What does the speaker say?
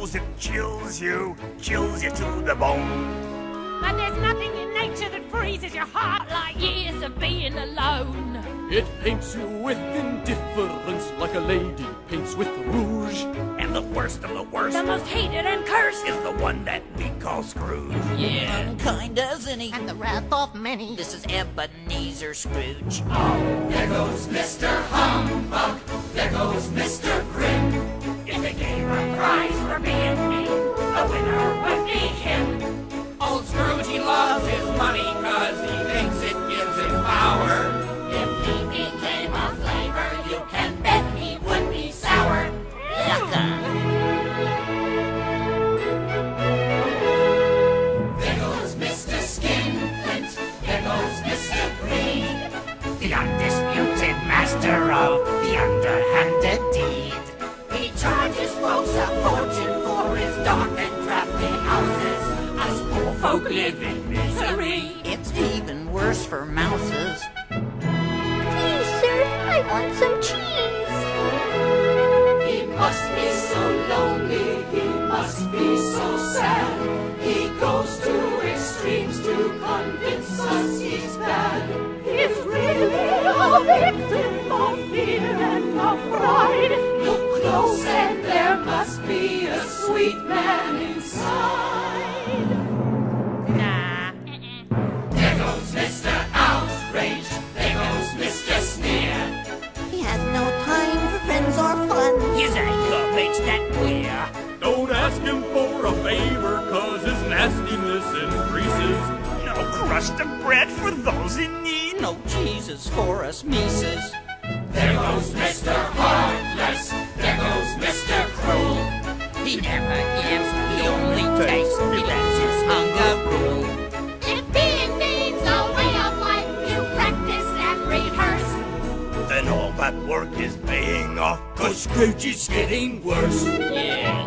chills, it chills you to the bone. But there's nothing in nature that freezes your heart like years of being alone. It paints you with indifference like a lady paints with rouge. And the worst of the worst, The most hated and cursed is the one that we call Scrooge. Yeah. Unkind as any. And the wrath of many. This is Ebenezer Scrooge. There goes Mr. Humbug, there goes Mr. Grim. If they gave a prize for being mean, the winner would be him. Old Scrooge, he loves his money cause he thinks it gives him power. If he became a flavor, you can bet he would be sour. There goes Mr. Skinflint, there goes Mr. Green. The undisputed master of the underhanded deed. He charges folks a fortune for his dark and drafty houses. Us poor folk live in misery. It's even worse for mouses. Please, sir, I want some cheese. He must be so lonely, he must be so sad. He goes to extremes to convince us he's bad. He's really a victim of fear and of pride. Look close and there must be a sweet man inside. Nah. There goes Mr. Outrage, there goes Mr. Sneer. He has no time for friends or fun. His anger makes that clear. Don't ask him for a favor, cause his nastiness increases. No crust of bread for those in need. No Jesus for us Mises. There goes Mr. Heartless, there goes Mr. Cruel. He never gives, he only takes. He lets his hunger rule. If being mean's a way of life, you practice and rehearse. Then all that work is paying off, cause Scrooge is getting worse. Yeah.